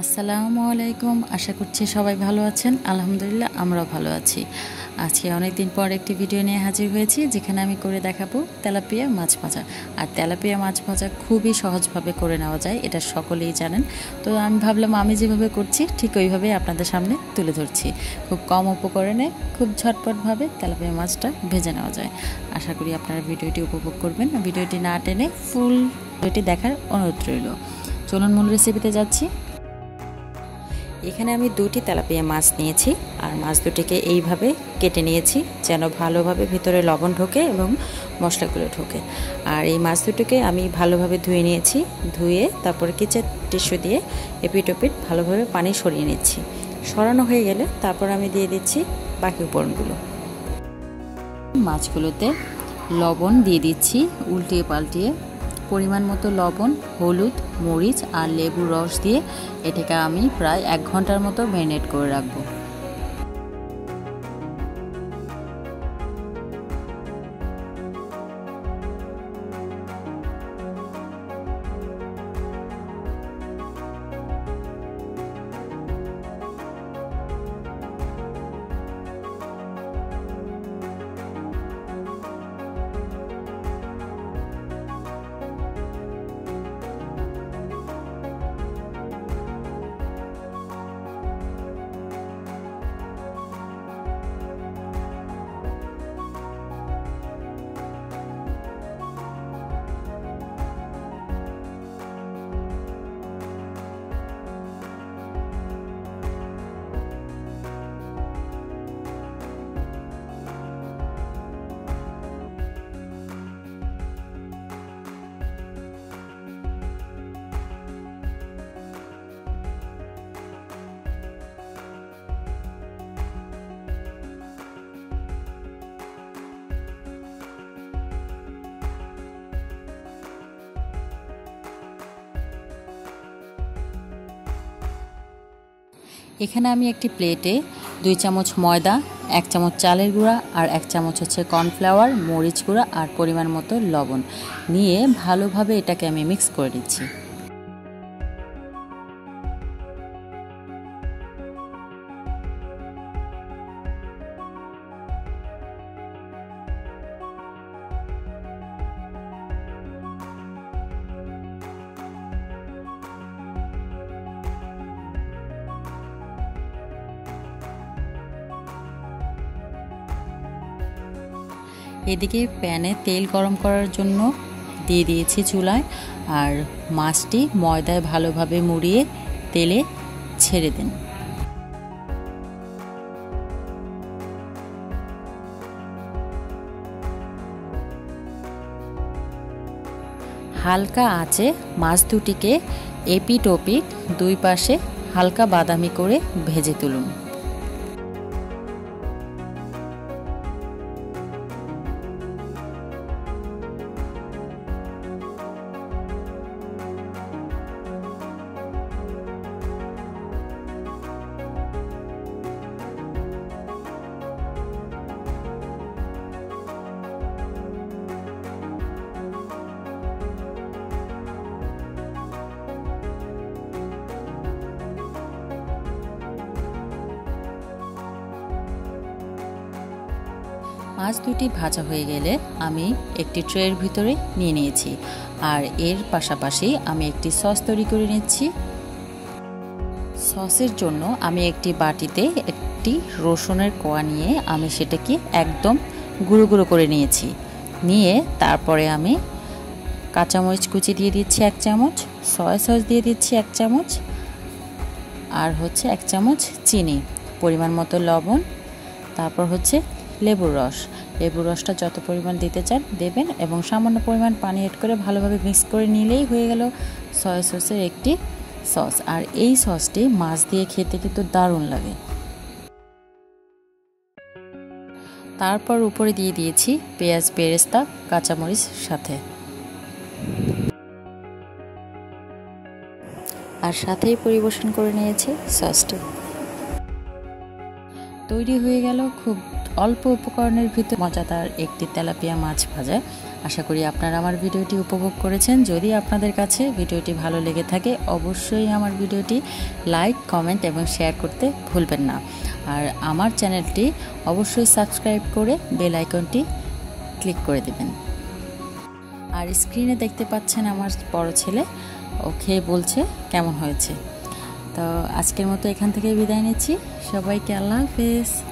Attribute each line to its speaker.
Speaker 1: আসসালামু আলাইকুম। আশা করছি সবাই ভালো আছেন। আলহামদুলিল্লাহ আমরাও ভালো আছি। আজকে অনেক দিন পর একটি ভিডিও নিয়ে হাজির হয়েছি, যেখানে আমি করে দেখাবো তেলাপিয়া মাছ ভাজা। আর তেলাপিয়া মাছ ভাজা খুবই সহজভাবে করে নেওয়া যায়, এটা সকলেই জানেন। তো আমি ভাবলাম আমি যেভাবে করছি ঠিক ওইভাবেই আপনাদের সামনে তুলে ধরছি। খুব কম উপকরণে খুব ঝটপটভাবে তেলাপিয়া মাছটা ভেজে নেওয়া যায়। আশা করি আপনারা ভিডিওটি উপভোগ করবেন। ভিডিওটি না টেনে ফুল ভিডিওটি দেখার অনুরোধ রইল। চলুন মূল রেসিপিতে যাচ্ছি। এখানে আমি দুটি তেলাপিয়া মাছ নিয়েছি, আর মাছ দুটিকে এইভাবে কেটে নিয়েছি যেন ভালোভাবে ভিতরে লবণ ঢোকে এবং মশলাগুলো ঢোকে। আর এই মাছ দুটিকে আমি ভালোভাবে ধুয়ে নিয়েছি। ধুয়ে তারপরে কিচেন টিস্যু দিয়ে এপিট ওপিট ভালোভাবে পানি সরিয়ে নিচ্ছি। সরানো হয়ে গেলে তারপর আমি দিয়ে দিচ্ছি বাকি উপকরণগুলো। মাছগুলোতে লবণ দিয়ে দিচ্ছি উল্টিয়ে পাল্টিয়ে। পরিমাণ মতো লবণ, হলুদ, মরিচ আর লেবুর রস দিয়ে এটাকে আমি প্রায় 1 ঘন্টার মতো ম্যারিনেট করে রাখবো। এখানে আমি একটি প্লেটে 2 চামচ ময়দা, 1 চামচ চালের গুঁড়া আর 1 চামচ কর্নফ্লাওয়ার, মরিচ গুঁড়া আর পরিমাণ মতো লবণ নিয়ে ভালোভাবে এটাকে আমি মিক্স করে দিচ্ছি। এদিকে প্যানে তেল গরম করার জন্য দিয়ে দিয়েছি চুলায়, আর মাছটি ময়দায় ভালোভাবে মুড়িয়ে তেলে ছেড়ে দিন। হালকা আঁচে মাছ দুটিকে এপিট ওপিট 2 পাশে হালকা বাদামি করে ভেজে তুলুন। মাছ দুটি ভাজা হয়ে গেলে আমি একটি ট্রের ভিতরে নিয়ে নিয়েছি, আর এর পাশাপাশি আমি একটি সস তৈরি করে নিচ্ছি। সসের জন্য আমি একটি বাটিতে একটি রসুনের কোয়া নিয়ে আমি সেটাকে একদম গুঁড়ো গুঁড়ো করে নিয়েছি। নিয়ে তারপরে আমি কাঁচামরিচ কুচি দিয়ে দিচ্ছি 1 চামচ, সয়া সস দিয়ে দিচ্ছি 1 চামচ, আর 1 চামচ চিনি, পরিমাণ মতো লবণ, তারপর লেবুর রস। লেবুর রসটা যত পরিমাণ দিতে চান দেবেন, এবং সামান্য পরিমাণ পানি এড করে ভালোভাবে মিক্স করে নিলেই হয়ে গেল সয়া সসের একটি সস। আর এই সসটি মাছ দিয়ে খেতে কিন্তু দারুণ লাগে। তারপর উপরে দিয়ে দিয়েছি পেঁয়াজ বেরেস্তা কাঁচামরিচ সাথে, আর সাথেই পরিবেশন করে নিয়েছি সসটি। তৈরি হয়ে গেল খুব অল্প উপকরণের ভিতর মজাদার একটি তেলাপিয়া মাছ ভাজা। আশা করি আপনারা আমার ভিডিওটি উপভোগ করেছেন। যদি আপনাদের কাছে ভিডিওটি ভালো লেগে থাকে অবশ্যই আমার ভিডিওটি লাইক, কমেন্ট এবং শেয়ার করতে ভুলবেন না। আর আমার চ্যানেলটি অবশ্যই সাবস্ক্রাইব করে বেল আইকনটি ক্লিক করে দেবেন। আর স্ক্রিনে দেখতে পাচ্ছেন আমার বড় ছেলে, ও খেয়ে বলছে কেমন হয়েছে। তো আজকের মতো এখান থেকে বিদায় নিচ্ছি। সবাইকে আল্লাহ হাফেজ।